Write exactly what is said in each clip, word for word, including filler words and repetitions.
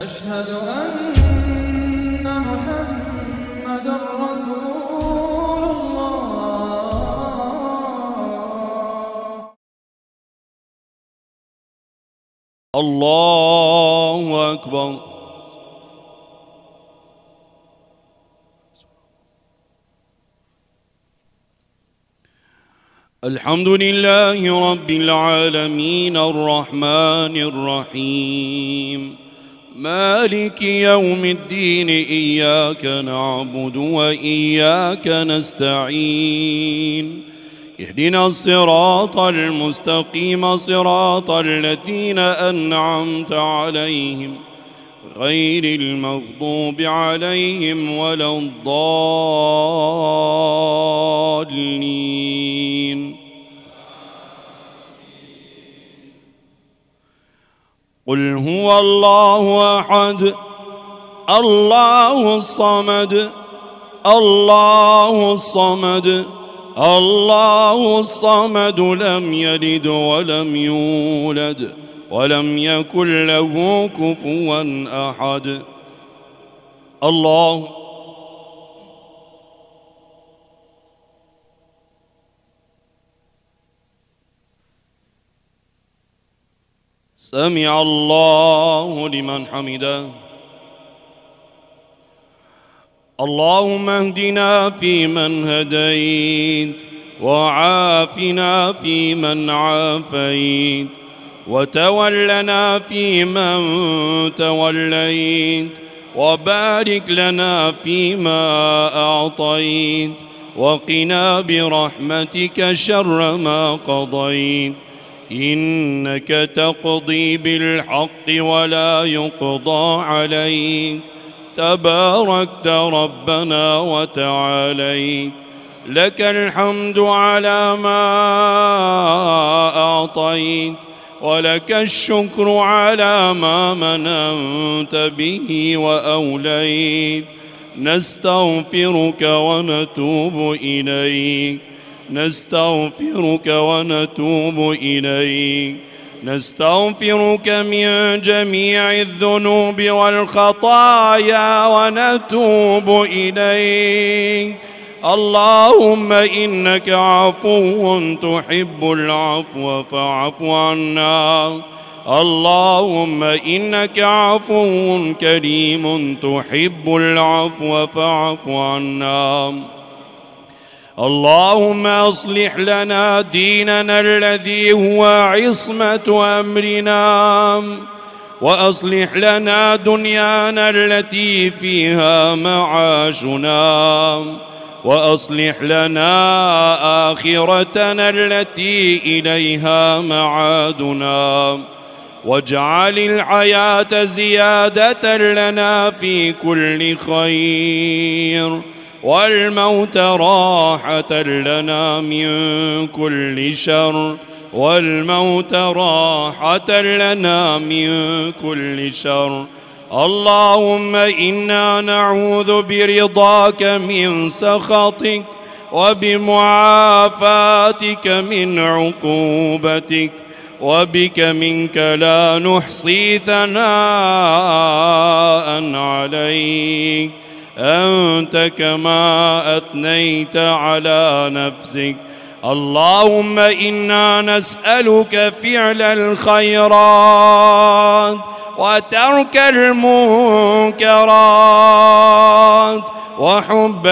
أشهد أن محمدًا رسول الله. الله أكبر. الحمد لله رب العالمين الرحمن الرحيم مالك يوم الدين إياك نعبد وإياك نستعين اهدنا الصراط المستقيم صراط الذين أنعمت عليهم غير المغضوب عليهم ولا الضالين. قل هو الله أحد الله الصمد الله الصمد الله الصمد لم يلد ولم يولد ولم يكن له كفوا أحد. الله سمع الله لمن حمده. اللهم اهدنا فيمن هديت وعافنا فيمن عافيت وتولنا فيمن توليت وبارك لنا فيما أعطيت وقنا برحمتك شر ما قضيت إنك تقضي بالحق ولا يقضى عليك تباركت ربنا وتعاليت لك الحمد على ما أعطيت ولك الشكر على ما مننت به وأوليت نستغفرك ونتوب إليك نستغفرك ونتوب إليك نستغفرك من جميع الذنوب والخطايا ونتوب إليك. اللهم إنك عفو تحب العفو فاعف عنا. اللهم إنك عفو كريم تحب العفو فاعف عنا. اللهم أصلح لنا ديننا الذي هو عصمة أمرنا وأصلح لنا دنيانا التي فيها معاشنا وأصلح لنا آخرتنا التي إليها معادنا واجعل الحياة زيادة لنا في كل خير والموت راحة لنا من كل شر والموت راحة لنا من كل شر. اللهم إنا نعوذ برضاك من سخطك وبمعافاتك من عقوبتك وبك منك لا نحصي ثناء عليك أنت كما أثنيت على نفسك. اللهم إنا نسألك فعل الخيرات وترك المنكرات وحب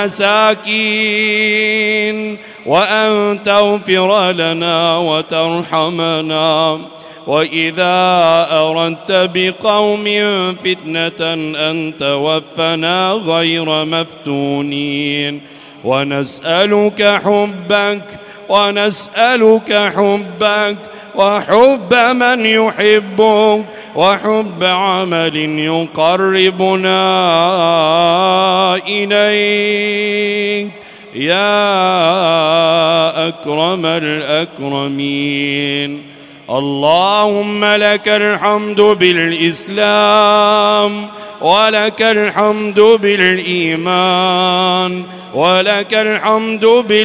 المساكين وأن تغفر لنا وترحمنا وإذا أردت بقوم فتنة أن توفنا غير مفتونين. ونسألك حبك ونسألك حبك وحب من يحبك وحب عمل يقربنا إليك يا أكرم الأكرمين. اللهم لك الحمد بالإسلام ولك الحمد بالإيمان ولك الحمد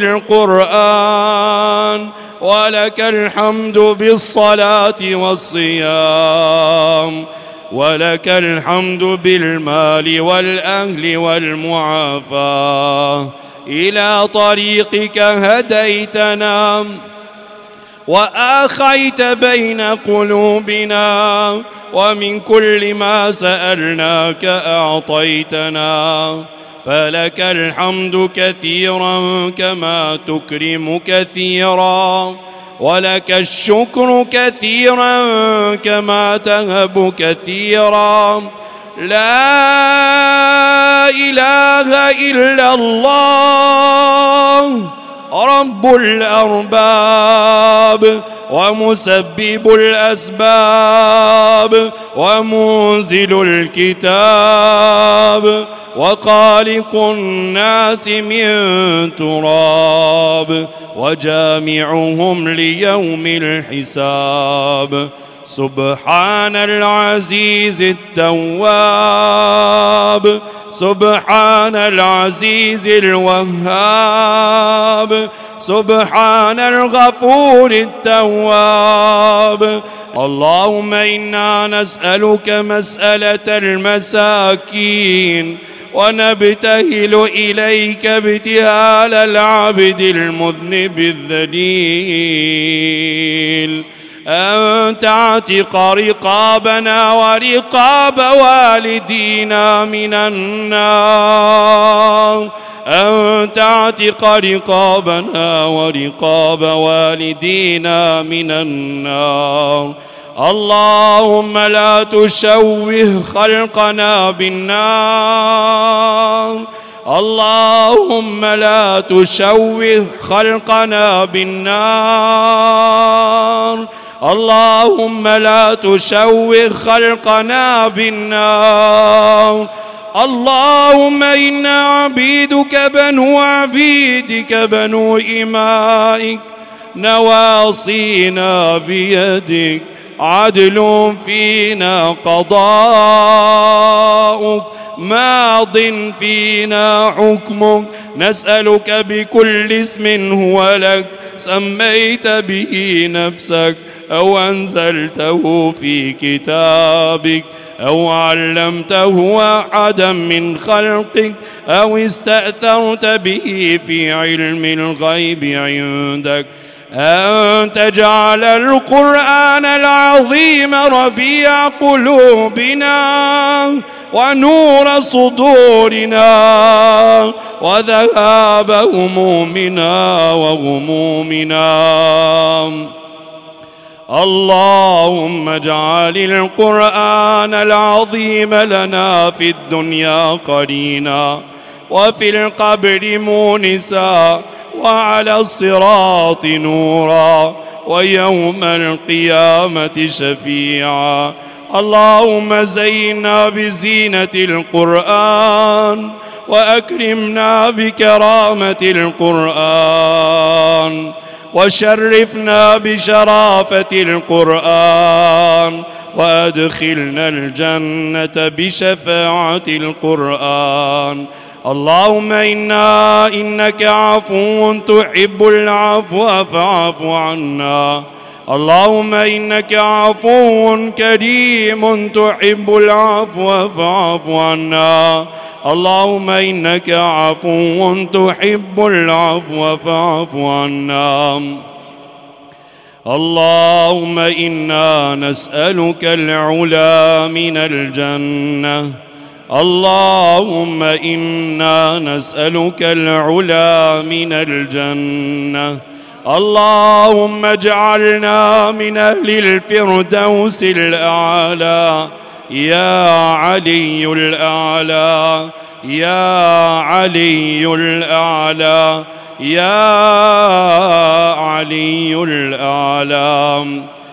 بالقرآن ولك الحمد بالصلاة والصيام ولك الحمد بالمال والأهل والمعافاة. إلى طريقك هديتنا وآخيت بين قلوبنا، ومن كل ما سألناك أعطيتنا، فلك الحمد كثيرا كما تكرم كثيرا، ولك الشكر كثيرا كما تهب كثيرا. لا إله إلا الله رب الأرباب ومسبب الأسباب ومنزل الكتاب وخالق الناس من تراب وجامعهم ليوم الحساب. سبحان العزيز التواب، سبحان العزيز الوهاب، سبحان الغفور التواب. اللهم إنا نسألك مسألة المساكين ونبتهل إليك ابتهال العبد المذنب الذليل، أن تعتق رقابنا ورقاب والدينا من النار، أن تعتق رقابنا ورقاب والدينا من النار. اللهم لا تشوه خلقنا بالنار، اللهم لا تشوه خلقنا بالنار، اللهم لا تشوه خلقنا بالنار. اللهم إنا عبيدك بنو عبيدك بنو إمائك، نواصينا بيدك، عدل فينا قضاؤك، ماض فينا حكمك. نسألك بكل اسم هو لك سميت به نفسك أو أنزلته في كتابك أو علمته أحدا من خلقك أو استأثرت به في علم الغيب عندك، أن تجعل القرآن العظيم ربيع قلوبنا ونور صدورنا وذهاب همومنا وغمومنا. اللهم اجعل القرآن العظيم لنا في الدنيا قرينا، وفي القبر مونسا، وعلى الصراط نورا، ويوم القيامة شفيعا. اللهم زينا بزينة القرآن وأكرمنا بكرامة القرآن، وشرفنا بشرافة القرآن، وأدخلنا الجنة بشفاعة القرآن. اللهم إنا إنك عفو تحب العفو فاعف عنا. اللهم إنك عفو كريم تحب العفو فاعف عنا. اللهم إنك عفو تحب العفو فاعف عنا. اللهم إنا نسألك العلا من الجنة، اللهم إنا نسألك العلا من الجنة. اللهم اجعلنا من أهل الفردوس الأعلى، يا علي الأعلى، يا علي الأعلى، يا علي الأعلى.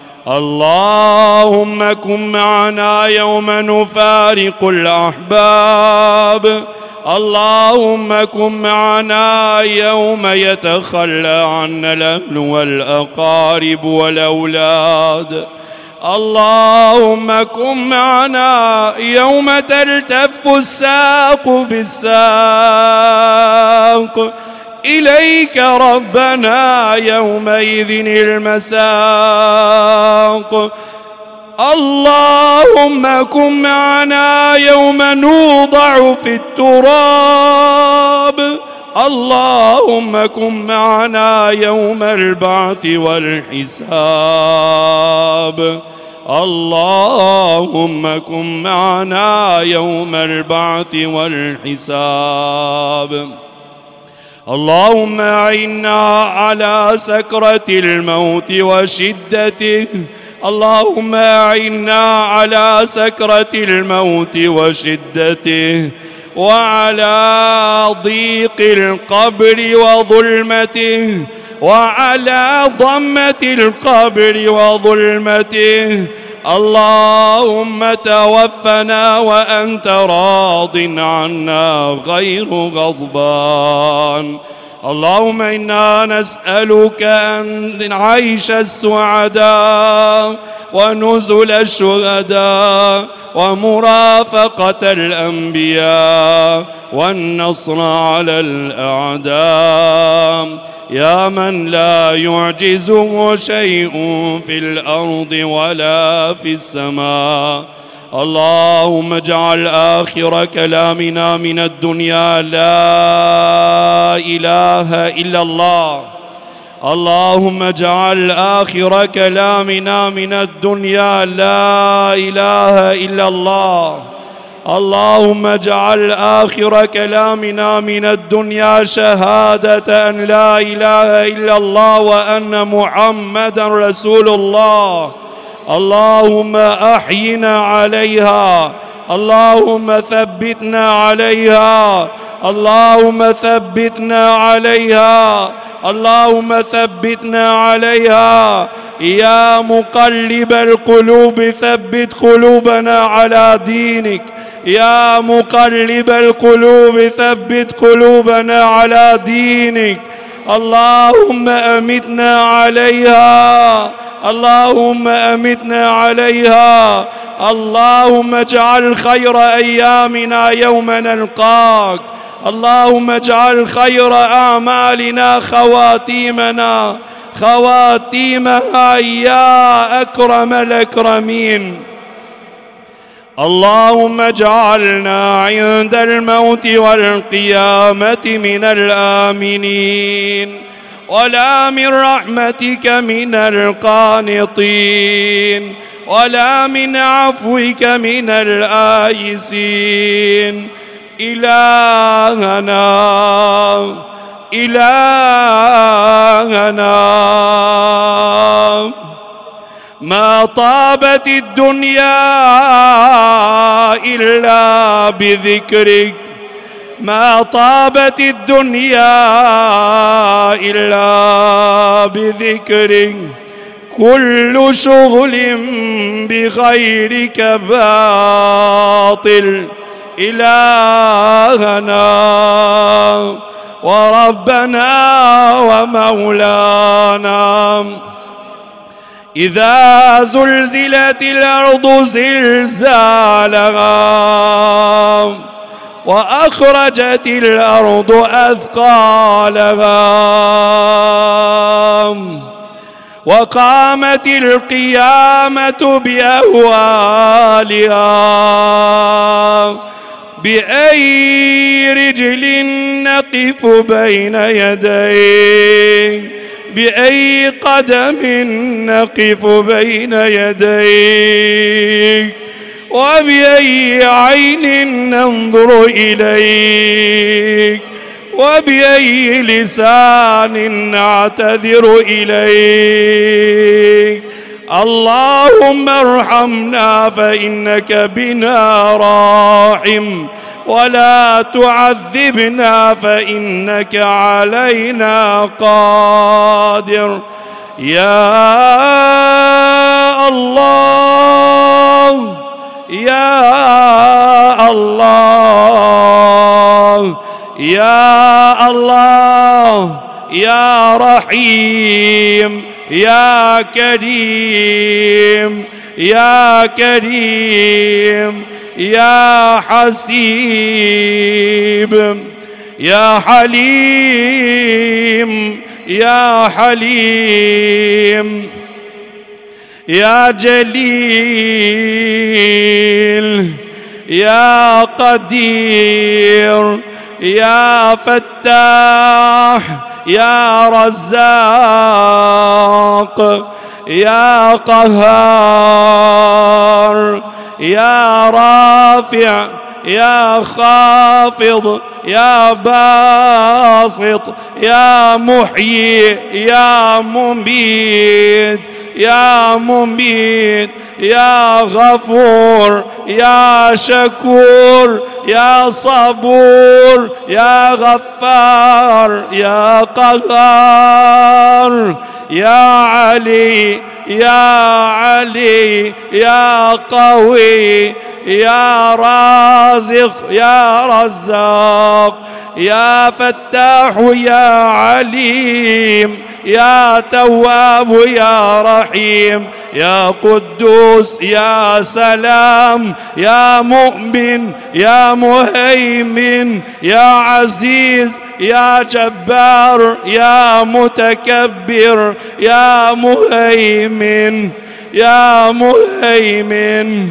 اللهم كن معنا يوم نفارق الأحباب، اللهم كن معنا يوم يتخلى عنا الأهل والأقارب والأولاد. اللهم كن معنا يوم تلتف الساق بالساق إليك ربنا، يومئذ المساق. اللهم كن معنا يوم نوضع في التراب. اللهم كن معنا يوم البعث والحساب. اللهم كن معنا يوم البعث والحساب. اللهم أعنا على سكرة الموت وشدته. اللهم أعنا على سكرة الموت وشدته، وعلى ضيق القبر وظلمته، وعلى ضمة القبر وظلمته. اللهم توفنا وأنت راض عنا غير غضبان. اللهم إنا نسألك أن نعيش السعداء ونزل الشهداء ومرافقة الأنبياء والنصر على الأعداء، يا من لا يعجزه شيء في الأرض ولا في السماء. اللهم اجعل آخر كلامنا من الدنيا لا إله إلا الله. اللهم اجعل آخر كلامنا من الدنيا لا إله إلا الله. اللهم اجعل آخر كلامنا من الدنيا شهادة أن لا إله إلا الله وأن محمدا رسول الله. اللهم أحينا عليها. اللهم ثبتنا عليها. اللهم ثبتنا عليها. اللهم ثبتنا عليها. يا مقلب القلوب ثبت قلوبنا على دينك. يا مقلب القلوب ثبت قلوبنا على دينك. اللهم أمتنا عليها. اللهم أمتنا عليها. اللهم اجعل خير أيامنا يوم نلقاك. اللهم اجعل خير أعمالنا خواتيمنا خواتيمها يا أكرم الأكرمين. اللهم اجعلنا عند الموت والقيامة من الآمنين، ولا من رحمتك من القانطين، ولا من عفوك من الآيسين. إلهنا إلهنا ما طابت الدنيا إلا بذكرك. ما طابت الدنيا إلا بذكرك. كل شغل بغيرك باطل. إلهنا وربنا ومولانا، إذا زلزلت الأرض زلزالها وأخرجت الأرض أثقالها وقامت القيامة بأهوالها، بأي رجل نقف بين يديك؟ بأي قدم نقف بين يديك؟ وبأي عين ننظر إليك؟ وبأي لسان نعتذر إليك؟ اللهم ارحمنا فإنك بنا راحم، ولا تعذبنا فإنك علينا قادر. يا الله يا الله يا الله يا رحيم يا كريم يا كريم يا حسيب يا حليم يا حليم يا جليل يا قدير يا فتاح يا رزاق يا قهار يا رافع يا خافض يا باسط يا محيي يا مميت يا مميت يا غفور يا شكور يا صبور يا غفار يا قهار يا علي يا علي يا قوي يا رازق يا رزاق يا فتاح يا عليم يا تواب يا رحيم يا قدوس يا سلام يا مؤمن يا مهيمن يا عزيز يا جبار يا متكبر يا مهيمن يا مهيمن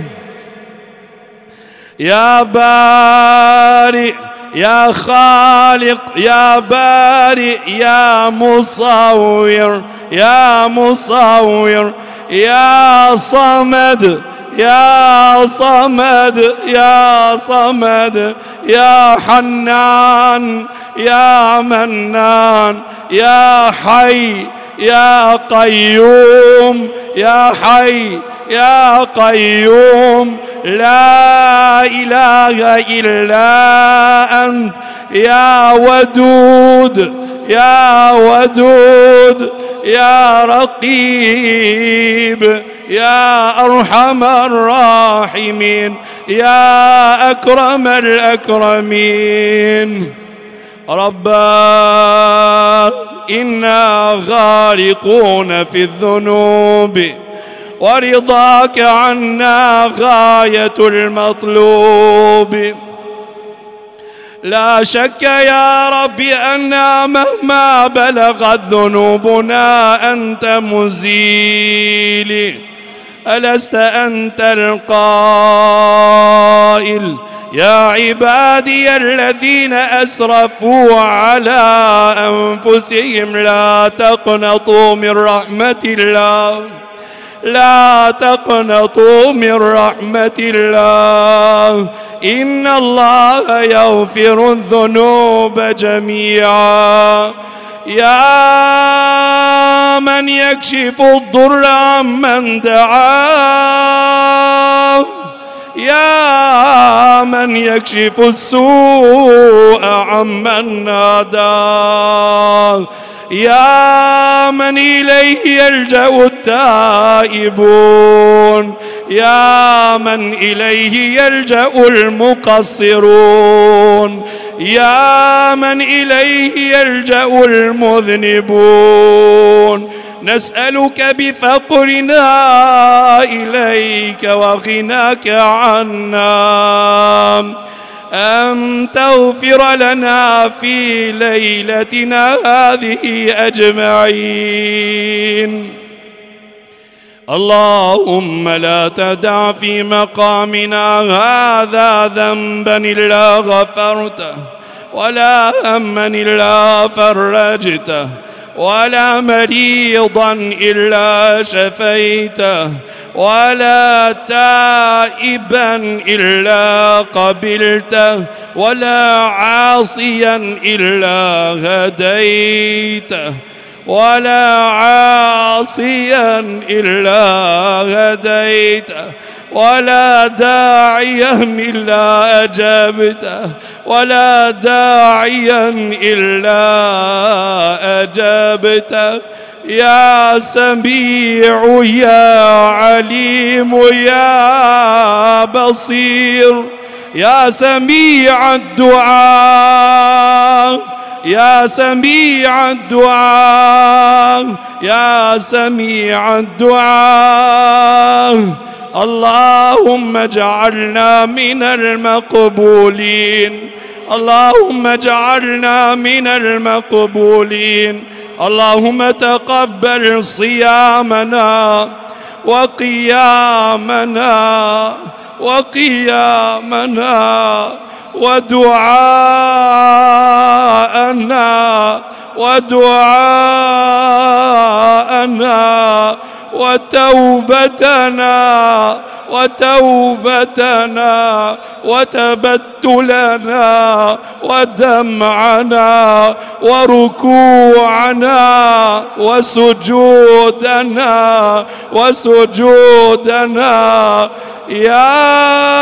يا بارئ يا خالق يا بارئ يا مصور يا مصور يا صمد يا صمد يا صمد يا حنان يا منان يا حي يا قيوم يا حي يا قيوم لا إله إلا أنت يا ودود يا ودود يا رقيب يا أرحم الراحمين يا أكرم الأكرمين. رباه إنا غارقون في الذنوب ورضاك عنا غاية المطلوب. لا شك يا رب أننا مهما بلغت ذنوبنا أنت مزيل. ألست أنت القائل يا عبادي الذين أسرفوا على أنفسهم لا تقنطوا من رحمة الله لا تقنطوا من رحمة الله إن الله يغفر الذنوب جميعا. يا من يكشف الضر عمن دعاه يا من يكشف السوء عمن ناداه يا من إليه يلجأ التائبون يا من إليه يلجأ المقصرون يا من إليه يلجأ المذنبون. نسألك بفقرنا إليك وغناك عنا أن تغفر لنا في ليلتنا هذه أجمعين. اللهم لا تدع في مقامنا هذا ذنبا إلا غفرته ولا هما إلا فرجته ولا مريضا إلا شفيته ولا تائبا إلا قبلته ولا عاصيا إلا هديته ولا عاصيا إلا هديته ولا داعيا إلا أجابته ولا داعيا إلا أجابته. يا سميع يا عليم يا بصير يا سميع الدعاء يا سميع الدعاء يا سميع الدعاء. اللهم اجعلنا من المقبولين اللهم اجعلنا من المقبولين. اللهم تقبل صيامنا وقيامنا وقيامنا ودعاءنا ودعاءنا وتوبتنا وتوبتنا وتبتلنا ودمعنا وركوعنا وسجودنا وسجودنا يا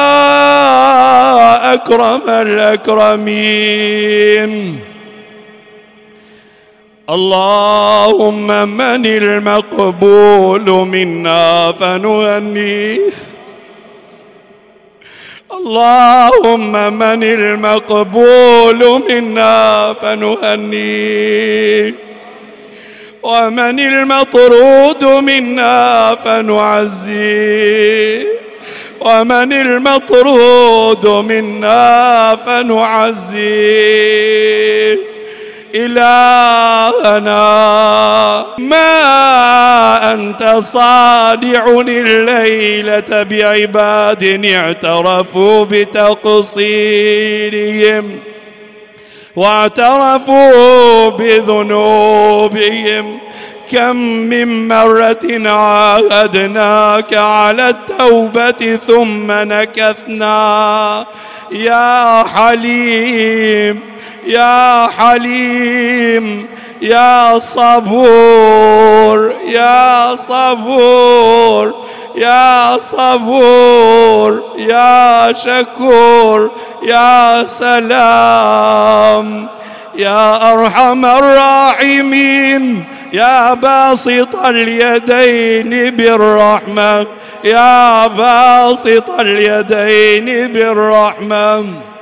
أكرم الأكرمين. اللهم من المقبول منا فنهنيه، اللهم من المقبول منا فنهنيه، ومن المطرود منا فنعزيه، ومن المطرود منا فنعزيه. إلهنا ما أنت صادع الليلة بعباد اعترفوا بتقصيرهم واعترفوا بذنوبهم. كم من مرة عاهدناك على التوبة ثم نكثنا. يا حليم يا حليم يا صبور يا صبور يا صبور يا شكور يا سلام يا أرحم الراحمين يا باسط اليدين بالرحمة يا باسط اليدين بالرحمة.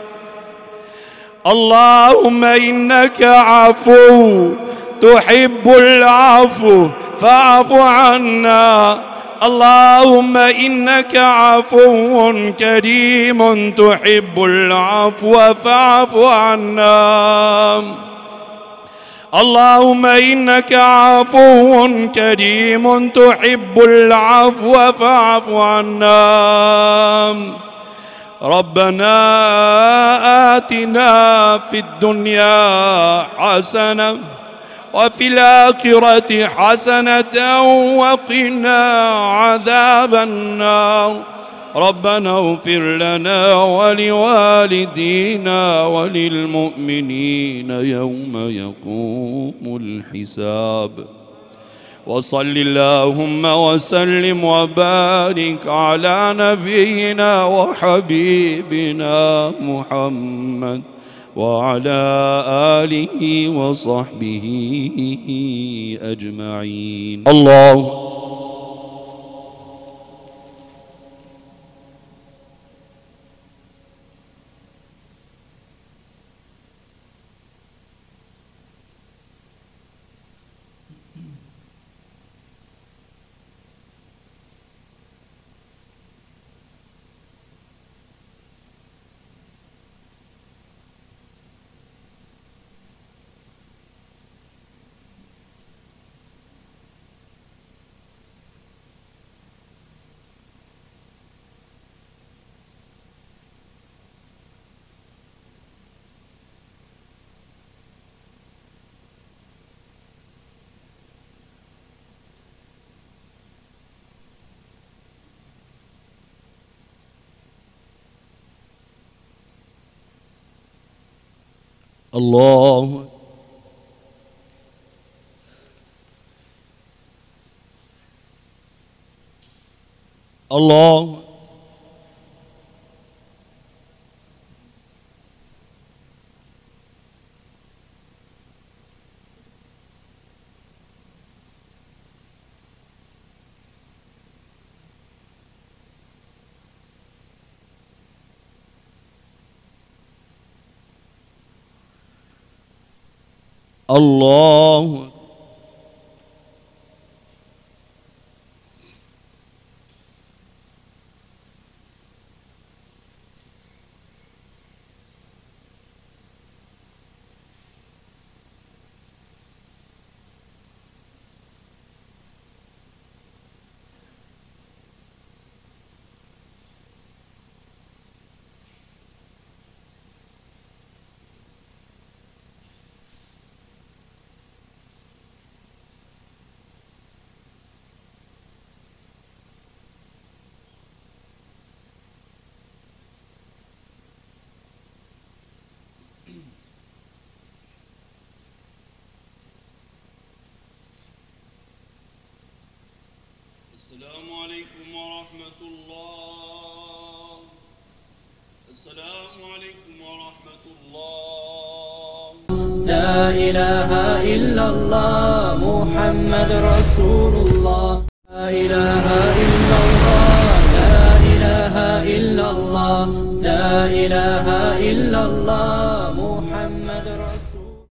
اللهم إنك عفو تحب العفو فاعف عنا. اللهم إنك عفو كريم تحب العفو فاعف عنا. اللهم إنك عفو كريم تحب العفو فاعف عنا. ربنا آتنا في الدنيا حسنة وفي الآخرة حسنة وقنا عذاب النار. ربنا اغفر لنا ولوالدينا وللمؤمنين يوم يقوم الحساب. وصل اللهم وسلم وبارك على نبينا وحبيبنا محمد وعلى آله وصحبه أجمعين. الله الله الله الله السلام عليكم ورحمة الله. السلام عليكم ورحمة الله. لا إله إلا الله محمد رسول الله. لا إله